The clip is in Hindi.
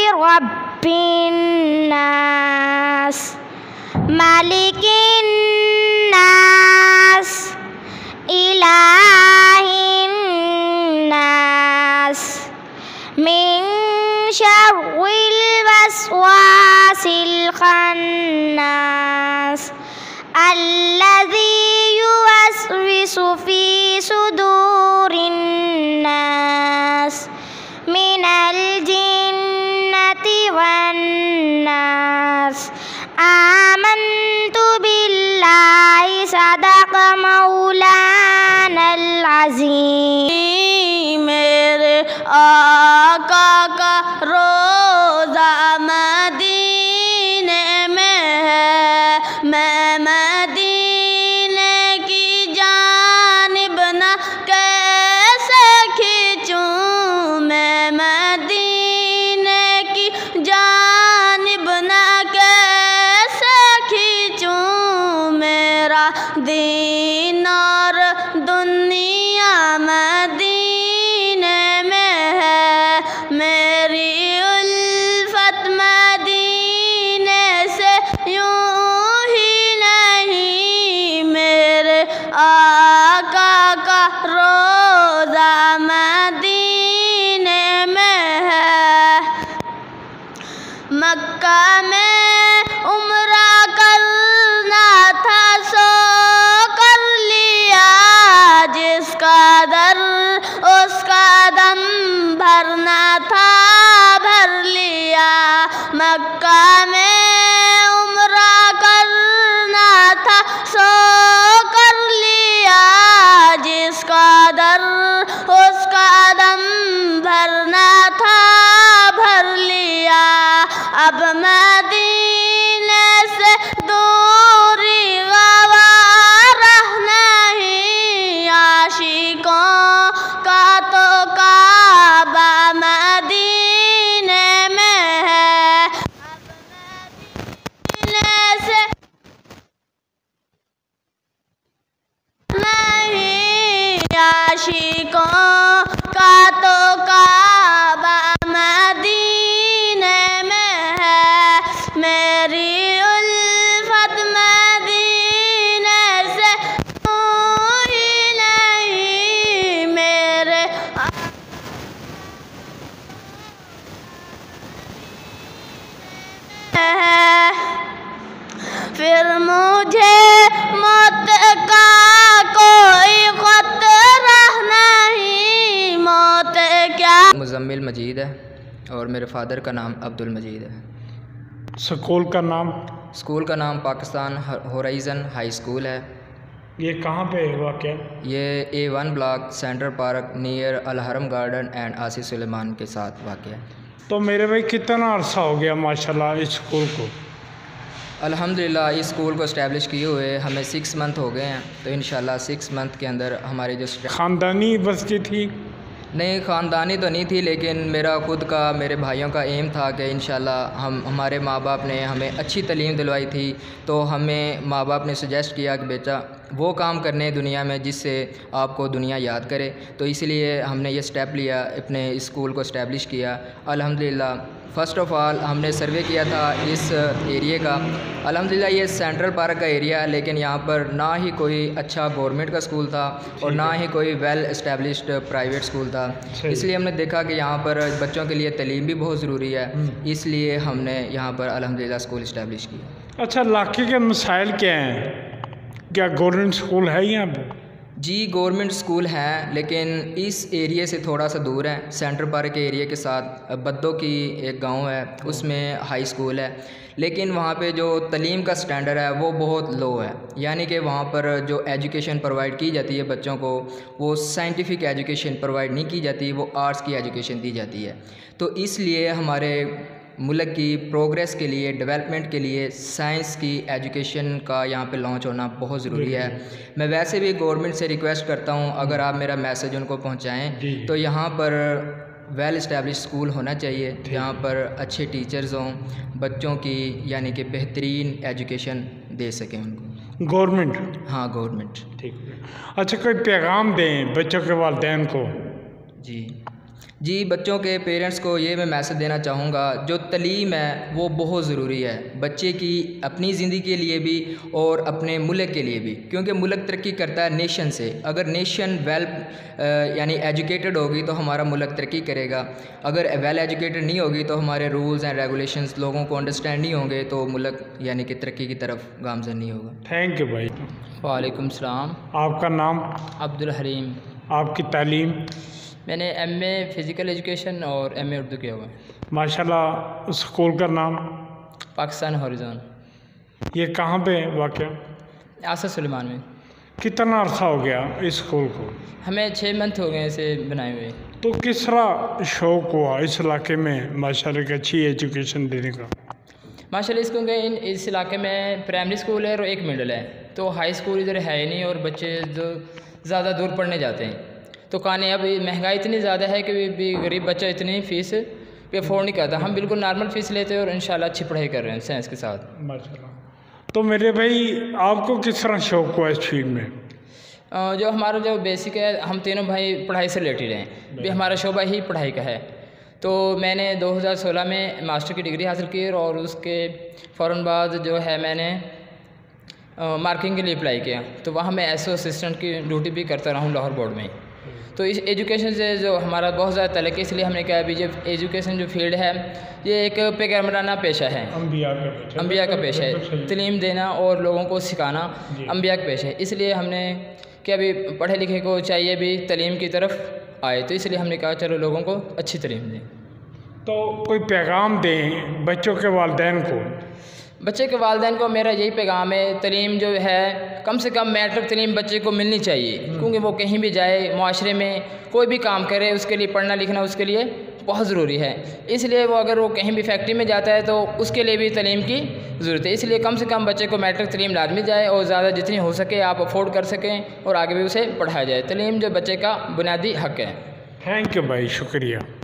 रब्बिन नास मालिकिन नास इलाहिन नास मिन शर्रिल वस्वासिल खन्नास अल्लज़ी युवस्विसु फी सुदूरिन नास मिनल जिन्नति वन नास आमन्तु बिल्लाहि सदक़ मौलानल अज़ीम। मेरे आका का रोज़ा मदीने में है, मैं मदीने की जानिब ना कैसे खींचूं, मैं मदीने की जानिब ना कैसे खींचूं। मेरा दीन और दुनिया मदीने में है, मेरी उल्फत मदीने से यूं ही नहीं। मेरे आका का रोज़ा मदीने में है। मक्का में उम्रा करना था सो कर लिया, जिसका दर उसका दम भरना था भर लिया। मक्का में उम्रा करना था सो कर लिया, जिसका दर उसका दम भरना था भर लिया। अब मदीने से दूरी गवारा नहीं, आशिकों का तो काबा मदीने में है। अब मदीने से नहीं, आशिकों का तो काबा मदीने में है। मेरी उल्फत मदीने से ही नहीं, मेरे फिर मुझे मौत का कोई खतरा नहीं, मौत क्या। मुज़म्मिल मजीद है और मेरे फादर का नाम अब्दुल मजीद है। स्कूल का नाम? स्कूल का नाम पाकिस्तान होराइज़न हाई स्कूल है। ये कहाँ पे हुआ क्या? ये A1 block central park near Alharam garden and Asif Suleman के साथ वाक़या है। तो मेरे भाई कितना अरसा हो गया माशाल्लाह इस स्कूल को? अल्हम्दुलिल्लाह इस स्कूल को इस्टेब्लिश किए हुए हमें 6 मंथ हो गए हैं। तो इंशाल्लाह 6 मंथ के अंदर हमारी जो ख़ानदानी बस्ती थी? नहीं, ख़ानदानी तो नहीं थी, लेकिन मेरा ख़ुद का मेरे भाइयों का एम था कि इंशाल्लाह हमारे माँ बाप ने हमें अच्छी तालीम दिलवाई थी। तो हमें माँ बाप ने सजेस्ट किया कि बेटा वो काम करने दुनिया में जिससे आपको दुनिया याद करे। तो इसलिए हमने ये स्टेप लिया, अपने स्कूल को इस्टेब्लिश किया। अल्हम्दुलिल्लाह फ़र्स्ट ऑफ़ ऑल हमने सर्वे किया था इस एरिए का। अल्हम्दुलिल्लाह ये सेंट्रल पार्क का एरिया है, लेकिन यहाँ पर ना ही कोई अच्छा गवर्नमेंट का स्कूल था और ना ही कोई वेल इस्टेब्लिश्ड प्राइवेट स्कूल था। इसलिए हमने देखा कि यहाँ पर बच्चों के लिए तालीम भी बहुत ज़रूरी है, इसलिए हमने यहाँ पर अल्हम्दुलिल्लाह स्कूल इस्टेब्लिश किया। अच्छा, इलाके के मसाइल क्या हैं? क्या गवर्नमेंट स्कूल है यहाँ पर? जी गवर्नमेंट स्कूल हैं, लेकिन इस एरिए से थोड़ा सा दूर है। सेंट्रल पार्क के एरिए के साथ बद्दो की एक गांव है, उसमें हाई स्कूल है, लेकिन वहाँ पे जो तालीम का स्टैंडर्ड है वो बहुत लो है। यानी कि वहाँ पर जो एजुकेशन प्रोवाइड की जाती है बच्चों को, वो साइंटिफिक एजुकेशन प्रोवाइड नहीं की जाती, वो आर्ट्स की एजुकेशन दी जाती है। तो इसलिए हमारे मुल्क की प्रोग्रेस के लिए, डेवलपमेंट के लिए साइंस की एजुकेशन का यहाँ पे लॉन्च होना बहुत ज़रूरी है। मैं वैसे भी गवर्नमेंट से रिक्वेस्ट करता हूँ, अगर आप मेरा मैसेज उनको पहुँचाएँ तो यहाँ पर वेल इस्टेब्लिश स्कूल होना चाहिए जहाँ पर अच्छे टीचर्स हों, बच्चों की यानी कि बेहतरीन एजुकेशन दे सकें उनको। गवर्नमेंट? हाँ गवर्नमेंट। ठीक है। अच्छा, कोई पैगाम दें बच्चों के वालिदैन को? जी जी, बच्चों के पेरेंट्स को ये मैं मैसेज देना चाहूँगा, जो तलीम है वो बहुत ज़रूरी है बच्चे की अपनी ज़िंदगी के लिए भी और अपने मुल्क के लिए भी, क्योंकि मुल्क तरक्की करता है नेशन से। अगर नेशन यानी एजुकेटेड होगी तो हमारा मुल्क तरक्की करेगा। अगर वेल एजुकेटेड नहीं होगी तो हमारे रूल्स एंड रेगुलेशंस लोगों को अंडरस्टैंड नहीं होंगे तो मुल्क यानी कि तरक्की की तरफ गामज़न नहीं होगा। थैंक यू भाई। वालेकुम सलाम। आपका नाम? अब्दुल हलीम। आपकी तालीम? मैंने एमए फ़िज़िकल एजुकेशन और एमए उर्दू किया हुआ है। माशाल्लाह। स्कूल का नाम? पाकिस्तान हॉरिज़ॉन। ये कहाँ पे वाक़या? आसद सुलेमान में। कितना अर्सा हो गया इस स्कूल को? हमें 6 मंथ हो गए इसे बनाए हुए। तो किस तरह शौक़ हुआ इस इलाके में माशाल्लाह की अच्छी एजुकेशन देने का? माशाल्लाह इसको इस इलाके में प्राइमरी स्कूल है और एक मिडल है, तो हाई स्कूल इधर है ही नहीं और बच्चे जो ज़्यादा दूर पढ़ने जाते हैं। तो कहानी अब महंगाई इतनी ज़्यादा है कि भी गरीब बच्चा इतनी फ़ीस पे अफोर्ड नहीं करता। हम बिल्कुल नॉर्मल फ़ीस लेते हैं और इंशाल्लाह अच्छी पढ़ाई कर रहे हैं साइंस के साथ। माशाल्लाह। तो मेरे भाई आपको किस तरह शौक़ हुआ इस फील्ड में? जो हमारा जो बेसिक है, हम तीनों भाई पढ़ाई से रिलेटेड हैं, भी हमारा शोबा ही पढ़ाई का है। तो मैंने 2016 में मास्टर की डिग्री हासिल की और उसके फ़ौरन बाद जो है मैंने मार्किंग के लिए अप्लाई किया। तो वहाँ मैं एसओ असिस्टेंट की ड्यूटी भी करता रहा हूँ लाहौर बोर्ड में। तो इस एजुकेशन से जो हमारा बहुत ज़्यादा तल्लुक़ है, इसलिए हमने कहा अभी जो एजुकेशन जो फील्ड है ये एक पैगम्बराना पेशा है, अम्बिया का पेशा है। तालीम देना और लोगों को सिखाना अम्बिया का पेशा है। इसलिए हमने कि अभी पढ़े लिखे को चाहिए भी तालीम की तरफ आए, तो इसलिए हमने कहा चलो लोगों को अच्छी तालीम दें। तो कोई पैगाम दें बच्चों के वालिदैन को? बच्चे के वालिदैन को मेरा यही पैगाम है, तालीम जो है कम से कम मैट्रिक तालीम बच्चे को मिलनी चाहिए, क्योंकि वो कहीं भी जाए माशरे में कोई भी काम करे उसके लिए पढ़ना लिखना उसके लिए बहुत ज़रूरी है। इसलिए वो अगर वो कहीं भी फैक्ट्री में जाता है तो उसके लिए भी तालीम की ज़रूरत है। इसलिए कम से कम बच्चे को मैट्रिक तालीम लाजमी जाए और ज़्यादा जितनी हो सके आप अफोर्ड कर सकें और आगे भी उसे पढ़ाया जाए। तालीम जो बच्चे का बुनियादी हक़ है। थैंक यू भाई, शुक्रिया।